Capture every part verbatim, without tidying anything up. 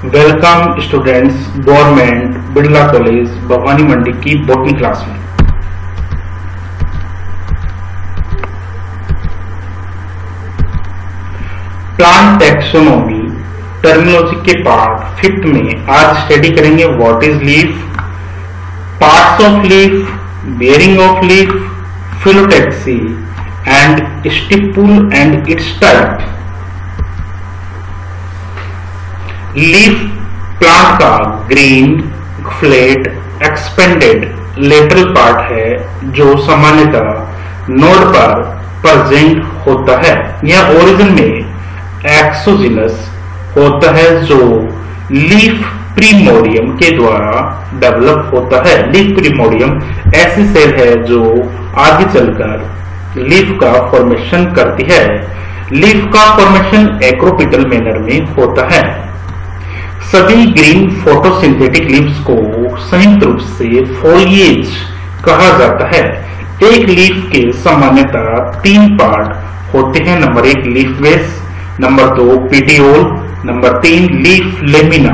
Welcome students government Birla college Bhawani Mandi की botany class में। Plant taxonomy terminology के पार्ट फिफ्थ में आज स्टडी करेंगे what is leaf, parts of leaf, bearing of leaf, phyllotaxy and stipule and its type. Leaf plant का green flat expanded lateral part है जो सामान्यतः नोड पर प्रेजेंट होता है। यह ओरिजिन में एक्सोजिनस होता है जो लीफ प्रीमोडियम के द्वारा डेवलप होता है। लीफ प्रीमोडियम ऐसी सेल है जो आगे चलकर लीफ का फॉर्मेशन करती है। लीफ का फॉर्मेशन एक्रोपिटल मैनर में होता है। सभी ग्रीन फोटोसिंथेटिक लीव्स को संयुक्त रूप से फोलिएज कहा जाता है। एक लीफ के सामान्यतः तीन पार्ट होते हैं। नंबर एक लीफ बेस, नंबर दो पेटियोल, नंबर तीन लीफ लेमिना।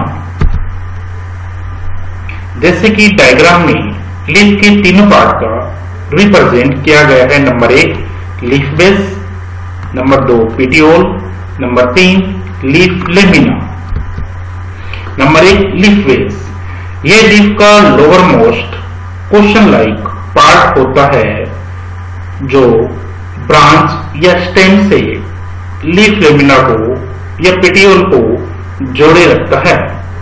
जैसे कि डायग्राम में लीफ के तीनों पार्ट का रिप्रेजेंट किया गया है। नंबर एक लीफ बेस, नंबर दो पेटियोल, नंबर तीन लीफ लेमिना। नंबर एक लीफ बेस, यह लीफ का lower most question like part होता है जो ब्रांच या स्टेम से लीफ लेमिना को या पेटियोल को जोड़े रखता है।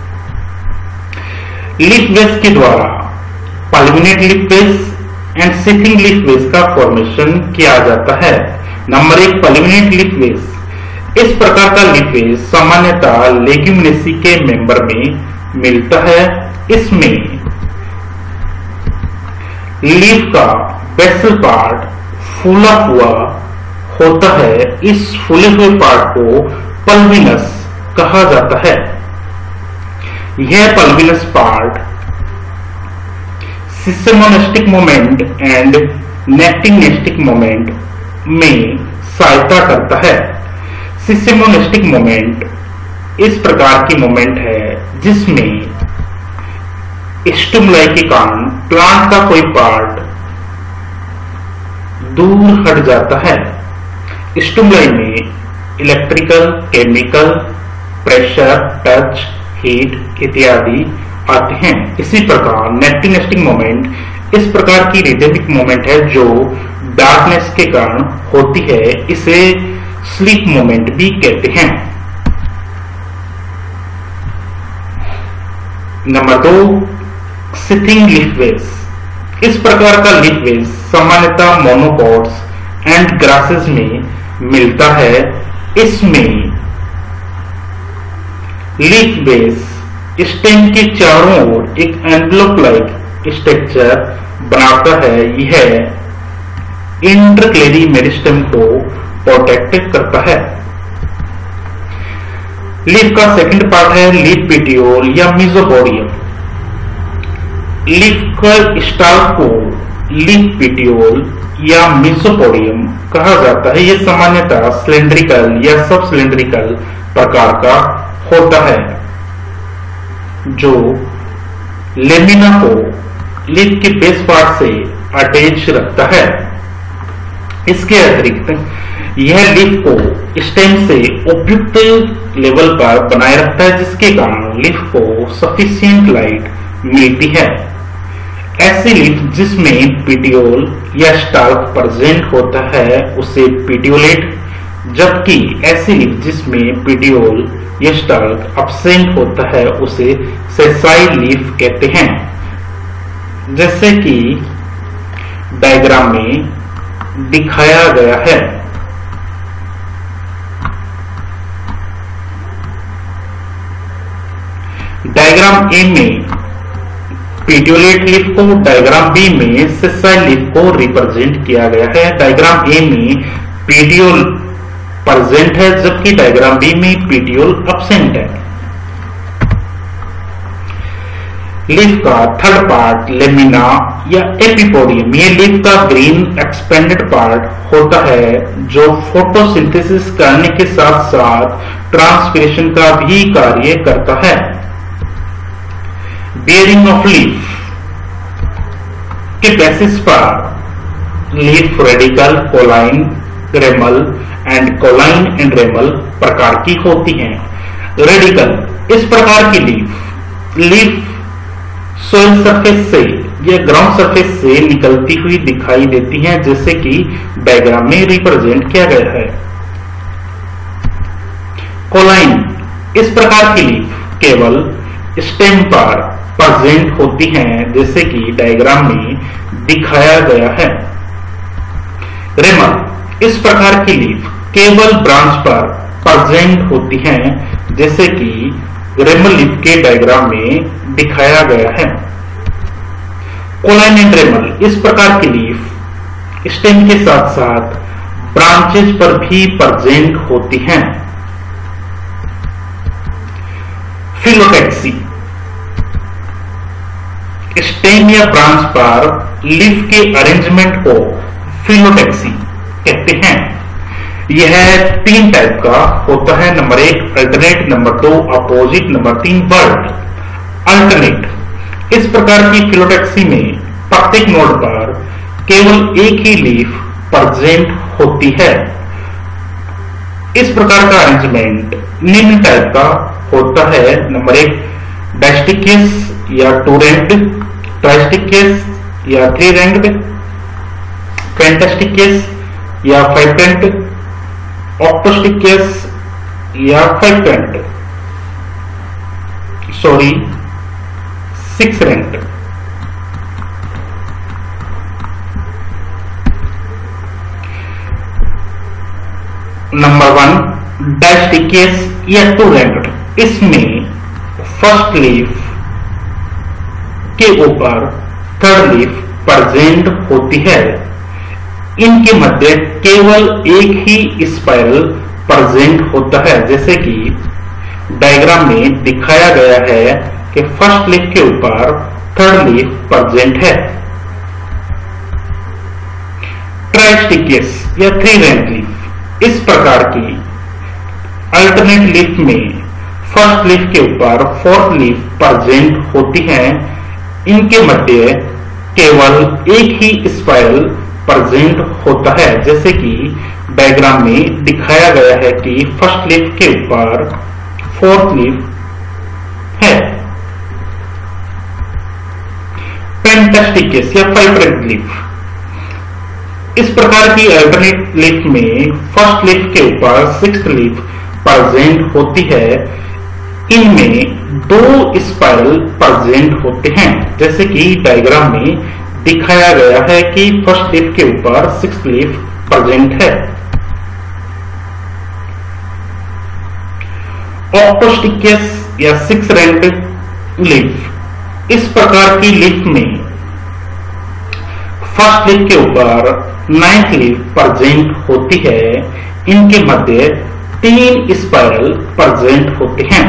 लीफ बेस के द्वारा pulvinate leaf base and sheathing leaf base का फॉर्मेशन किया जाता है। नंबर एक पल्विनेट लीफ बेस, इस प्रकार का लीफ बेस सामान्यतः लेग्यूमिनेसी के मेंबर में मिलता है। इसमें लीफ का बेसल पार्ट फूला हुआ होता है। इस फूले हुए पार्ट को पल्विनस कहा जाता है। यह pulvinus part seismonastic movement and nyctinastic movement में सहायता करता है। सिस्टेमोनेस्टिक मोमेंट इस प्रकार की मोमेंट है जिसमें स्टिमुलाई के कारण प्लांट का कोई पार्ट दूर हट जाता है। स्टिमुलाई में electrical, chemical, pressure, touch, heat इत्यादि आते हैं। इसी प्रकार नेक्टिंगनेस्टिक मोमेंट इस प्रकार की रिदमिक मोमेंट है जो डार्कनेस के कारण होती है। इसे स्लीप मोमेंट भी कहते हैं। नंबर दो सिथिंग लीफ बेस, इस प्रकार का लीफ बेस सामान्यतः मोनोकॉट्स एंड ग्रासेस में मिलता है। इसमें लीफ बेस स्टेम के चारों ओर एक एनवेलप लाइक स्ट्रक्चर बनाता है। यह इंटरक्लेरी मेरिस्टेम को प्रोटेक्ट करता है। लीफ का सेकंड पार्ट है लीफ पेटियोल या मेसोपोडियम। लीफ का स्टार्क को लीफ पेटियोल या मेसोपोडियम कहा जाता है। यह सामान्यतः सिलेंड्रिकल या सब सिलेंड्रिकल प्रकार का होता है जो लेमिना को लीफ के बेस पार्ट से अटैच रखता है। इसके अतिरिक्त यह लीफ को स्टेम से उपयुक्त लेवल पर बनाए रखता है जिसके कारण लीफ को सफिशिएंट लाइट मिलती है। ऐसी लीफ जिसमें पेटियोल या स्टार्क प्रेजेंट होता है उसे पेटियोलेट, जबकि ऐसी लीफ जिसमें पेटियोल या स्टार्क एब्सेंट होता है उसे सेसाइल लीफ कहते हैं। जैसे कि डायग्राम में दिखाया गया है। डायग्राम ए में पेटियोलेट लीफ को, डायग्राम बी में सेसाइल लीफ को रिप्रेजेंट किया गया है। डायग्राम ए में पेटियोल प्रेजेंट है जबकि डायग्राम बी में पेटियोल एब्सेंट है। लीफ का थर्ड पार्ट लेमिना या एपिपोडियम, ये लीफ का ग्रीन एक्सपेंडेड पार्ट होता है जो फोटोसिंथेसिस करने के साथ साथ ट्रांसपिरेशन का भी कार्य करता है। बेयरिंग ऑफ लीफ के बेसिस पर leaf radical, cauline, ramal and cauline and ramal प्रकार की होती हैं। रेडिकल, इस प्रकार की लीफ लीफ सोइल सरफेस से या ग्राउंड सरफेस से निकलती हुई दिखाई देती हैं, जैसे कि डायग्राम में रिप्रेजेंट किया गया है। कोलाइन, इस प्रकार की लीफ केवल स्टेम पर प्रेजेंट होती हैं, जैसे कि डायग्राम में दिखाया गया है। रेमल, इस प्रकार की लीफ केवल ब्रांच पर प्रेजेंट होती हैं, जैसे कि रेमल लीफ के डायग्राम में दिखाया गया है। कोलाइन एंड रेमल, इस प्रकार की लीफ स्टेम के साथ साथ ब्रांचेज पर भी प्रेजेंट होती हैं। फिलोटैक्सी, स्टेम या ब्रांच पर लीफ के अरेंजमेंट को फिलोटैक्सी कहते हैं। यह तीन टाइप का होता है। नंबर एक अल्टरनेट, नंबर दो अपोजिट, नंबर तीन वर्ड। अल्टरनेट, इस प्रकार की फिलोटैक्सी में प्रत्येक नोड पर केवल एक ही लीफ प्रेजेंट होती है। इस प्रकार का अरेंजमेंट निम्न टाइप का होता है। नंबर एक डायस्टिकियस या टू रैंक्ड, ट्राइस्टिकियस या थ्री रैंक्ड, पेंटास्टिकियस या फाइव रैंक्ड, ऑक्टोस्टिकियस या five ranked, sorry six ranked. Number one distichous या टू रैंक्ड, इसमें फर्स्ट लीफ के ऊपर थर्ड लीफ प्रेजेंट होती है। इनके मध्य केवल एक ही स्पाइरल प्रेजेंट होता है, जैसे कि डायग्राम में दिखाया गया है कि फर्स्ट लीफ के ऊपर थर्ड लीफ प्रेजेंट है। ट्राइस्टिकियस या थ्री रैंक लीफ, इस प्रकार की अल्टरनेट लीफ में फर्स्ट लीफ के ऊपर फोर्थ लीफ प्रेजेंट होती है। इनके मध्य केवल एक ही स्पाइरल प्रेजेंट होता है, जैसे कि डायग्राम में दिखाया गया है कि फर्स्ट लीफ के ऊपर फोर्थ लीफ है। पेंटास्टिकियस या फाइव रैंक लीफ, इस प्रकार की अल्टरनेट लीफ में फर्स्ट लीफ के ऊपर सिक्स्थ लीफ प्रेजेंट होती है। इनमें दो स्पाइरल प्रेजेंट होते हैं, जैसे कि डायग्राम में दिखाया गया है कि फर्स्ट लीफ के ऊपर सिक्स लीफ प्रेजेंट है। ऑक्टोस्टिकियस या सिक्स रैंक्ड लीफ, इस प्रकार की लीफ में फर्स्ट लीफ के ऊपर नाइन्थ लीफ प्रेजेंट होती है। इनके मध्य तीन स्पाइरल प्रेजेंट होते हैं।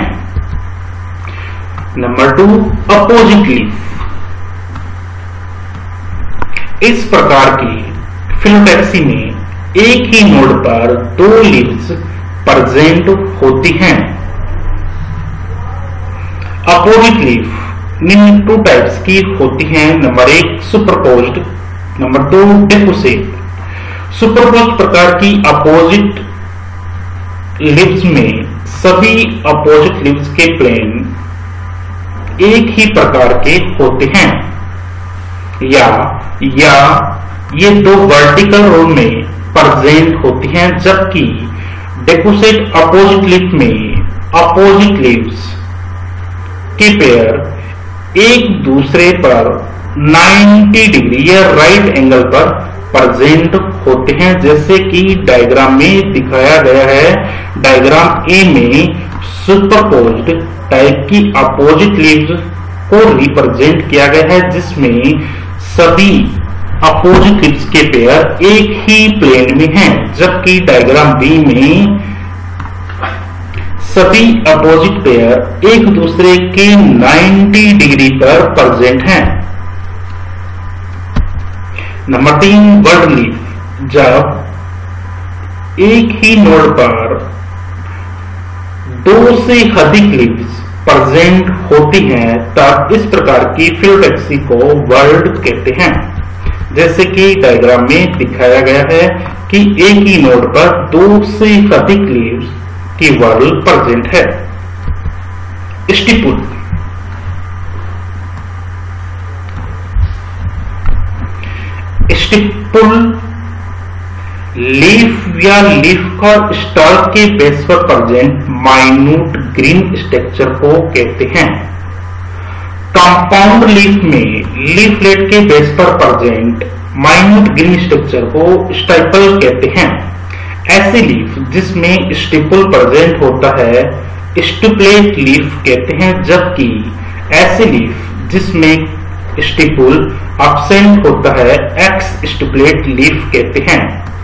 नंबर टू अपोजिट लीफ, इस प्रकार की फिलोटैक्सी में एक ही नोड पर दो लीव्स प्रेजेंट होती हैं। अपोजिट लीफ निम्न टू टाइप्स की होती हैं। नंबर एक सुपरपोज्ड, नंबर दो डिफुसिव। सुपरपोज्ड प्रकार की अपोजिट लीव्स में सभी अपोजिट लीव्स के प्लेन एक ही प्रकार के होते हैं, या या ये दो वर्टिकल रो में प्रेजेंट होती हैं, जबकि डिफुसिव अपोजिट लीफ में अपोजिट लीव्स के पेयर एक दूसरे पर नब्बे डिग्री या राइट एंगल पर प्रेजेंट होते हैं, जैसे कि डायग्राम में दिखाया गया है। डायग्राम ए में सुपरपोज्ड टाइप की अपोजिट लीव्स को रिप्रेजेंट किया गया है, जिसमें सभी अपोजिट लीव्स के पेयर एक ही प्लेन में हैं, जबकि डायग्राम बी में सभी अपोजिट पेयर एक दूसरे के नब्बे डिग्री पर प्रेजेंट हैं। नंबर तीन, वर्ड लीफ। जब एक ही नोड पर दो से अधिक लीव्स प्रेजेंट होती हैं तब इस प्रकार की फिलोटैक्सी को वर्ड कहते हैं। जैसे कि डायग्राम में दिखाया गया है कि एक ही नोड पर दो से अधिक लीव्स की वर्ड प्रेजेंट है। स्टिपुल। स्टिपुल लीफ या लीफ का स्टॉक के बेस पर प्रेजेंट माइन्यूट ग्रीन स्ट्रक्चर को कहते हैं। कंपाउंड लीफ में लीफलेट के बेस पर प्रेजेंट माइन्यूट ग्रीन स्ट्रक्चर को स्टिपुल कहते हैं। ऐसी लीफ जिसमें स्टिपुल प्रेजेंट होता है स्टिपुलेट लीफ कहते हैं, जबकि ऐसी लीफ जिसमें स्टिपुल एब्सेंट होता है एक्स स्टिपुलेट लीफ कहते हैं।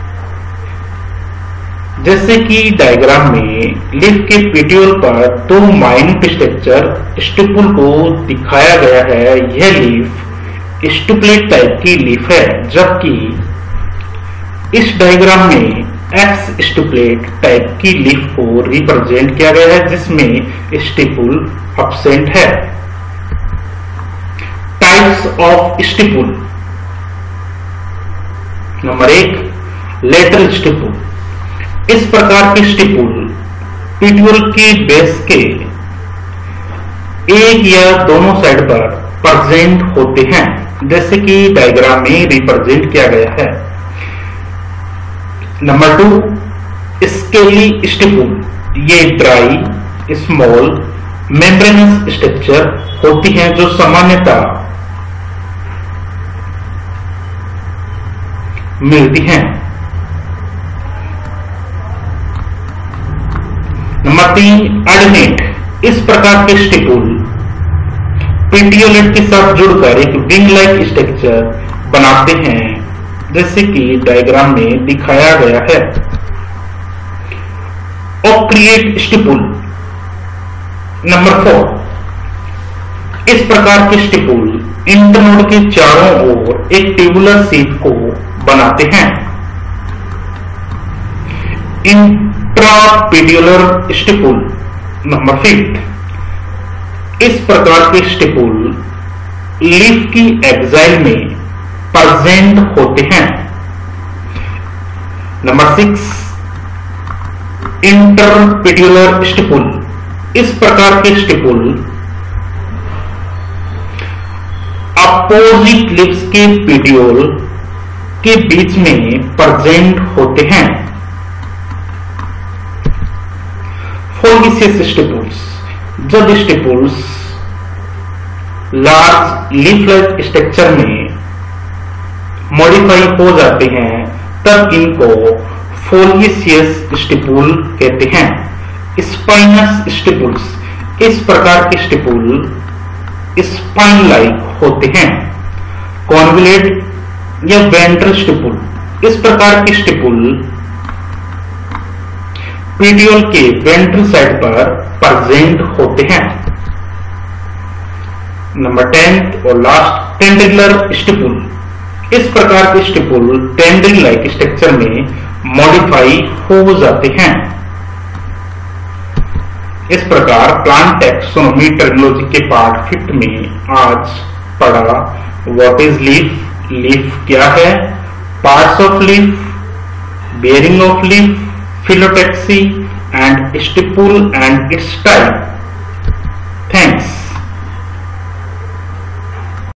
जैसे कि डायग्राम में लीफ के पेटियोल पर दो माइन्यूट स्ट्रक्चर स्टिपुल को दिखाया गया है। यह लीफ स्टिपुलेट टाइप की लीफ है, जबकि इस डायग्राम में एक्स स्टिपुलेट टाइप की लीफ को रिप्रेजेंट किया गया है जिसमें स्टिपुल एब्सेंट है। Types of stipule. नंबर एक, लेटरल स्टिपुल। इस प्रकार के स्टिपुल पेटियोल के बेस के एक या दोनों साइड पर प्रेजेंट होते हैं, जैसे कि डायग्राम में रिप्रेजेंट किया गया है। Number two, scaly stipule. ये ड्राई स्मॉल मेम्ब्रेनस स्ट्रक्चर होती हैं जो सामान्यतः मिलती हैं। नंबर तीन, एडनेट। इस प्रकार के स्टिपुल पेटियोलेट के साथ जुड़कर एक विंग लाइक स्ट्रक्चर बनाते हैं, जैसे कि डायग्राम में दिखाया गया है। ओक्रिएट स्टिपुल। नंबर फोर, इस प्रकार के स्टिपुल इंटरनोड के चारों ओर एक ट्यूबुलर शेप को बनाते हैं। इंट्रापेडियोलर स्टिपुल। नंबर फिफ्थ, इस प्रकार के स्टिपुल लीफ की एक्साइल में प्रेजेंट होते हैं। Number six, interpetiolar stipule. इस प्रकार के स्टिपुल अपोजिट लीव्स के पेटियोल के बीच में प्रेजेंट होते हैं। Foliaceous stipules. जब स्टिपुल्स लार्ज लीफलेट स्ट्रक्चर में मॉडिफाई हो जाते हैं तब इनको फोलिसियस स्टिपुल कहते हैं। Spinous stipules. इस प्रकार के स्टिपुल स्पाइन लाइक होते हैं। कॉन्वोल्यूट या वेंट्रल स्टिपुल। इस प्रकार के स्टिपुल पेटियोल के वेंट्रल साइड पर प्रेजेंट होते हैं। नंबर टेंथ और लास्ट, टेंड्रिकुलर स्टिपुल। इस प्रकार के स्टिपुल टेंड्रिल लाइक स्ट्रक्चर में मॉडिफाई हो जाते हैं। इस प्रकार प्लांट टैक्सोनॉमी टर्मिनोलॉजी के पार्ट फिफ्थ में आज पढ़ा व्हाट इज लीफ, लीफ क्या है, parts of leaf, bearing of leaf, phyllotaxy and stipule and its type.